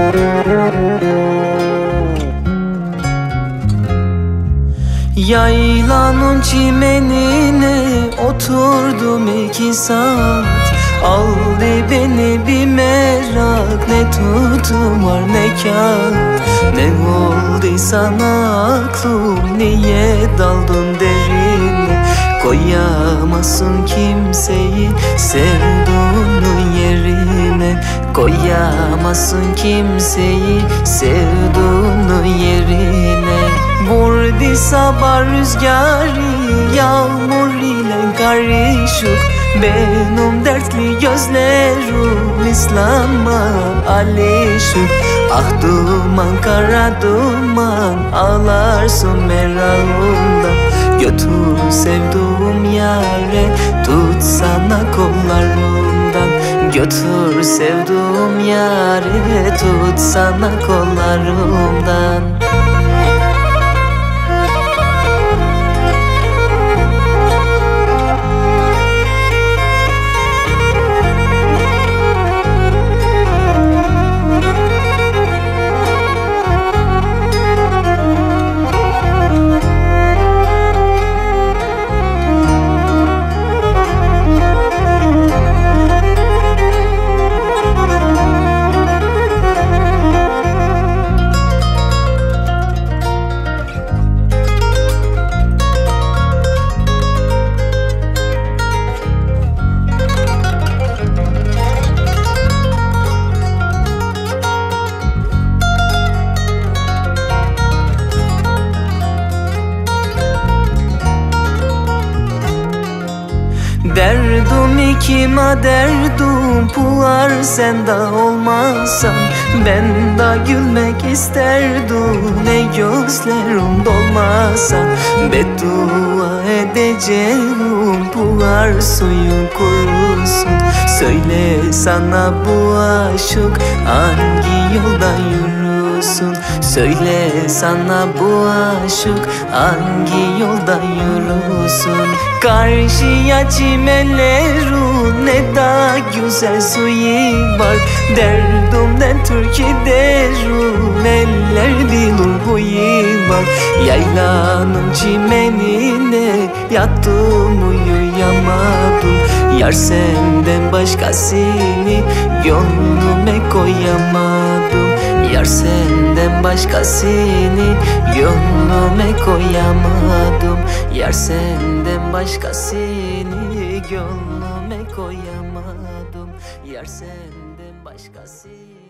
Yaylanın çimenine oturdum 2 saat. Aldı beni bir merak, ne tutum var ne kağıt. Ne oldu sana aklım, niye daldın derine? Koyamazsın kimseyi sevduğunun yerine. Koyamazsın kimseyi sevduğunun yerine. Vurdu sabah rüzgarı, yağmur ile karışık. Benim dertli gözlerim İslam'a alışık. Ah duman kara duman, ağlarsın merakımdan. Götür sevduğum yâre, tut sana kollarımdan. Götür sevduğum yâre, tut sana kollarımdan. Derdim kime derdim puar, sen de olmazsan ben de gülmek isterdim, ne gözlerim dolmasa. Beddua edeceğim puar suyun kurusun. Söyle sana bu aşık hangi yolda yürüsün? Söyle sana bu aşık hangi yolda yürüsün? Karşıya çimenlerin ne da güzel suyu var. Derdimden türkü derim, eller bilir huyu var. Yaylanın çimenine yattım uyuyamadım. Yar senden başkasını gönlüme koyamadım. Yar senden başkasını gönlüme koyamadım. Yar senden başkasını gönlüme koyamadım. Yar senden başkasını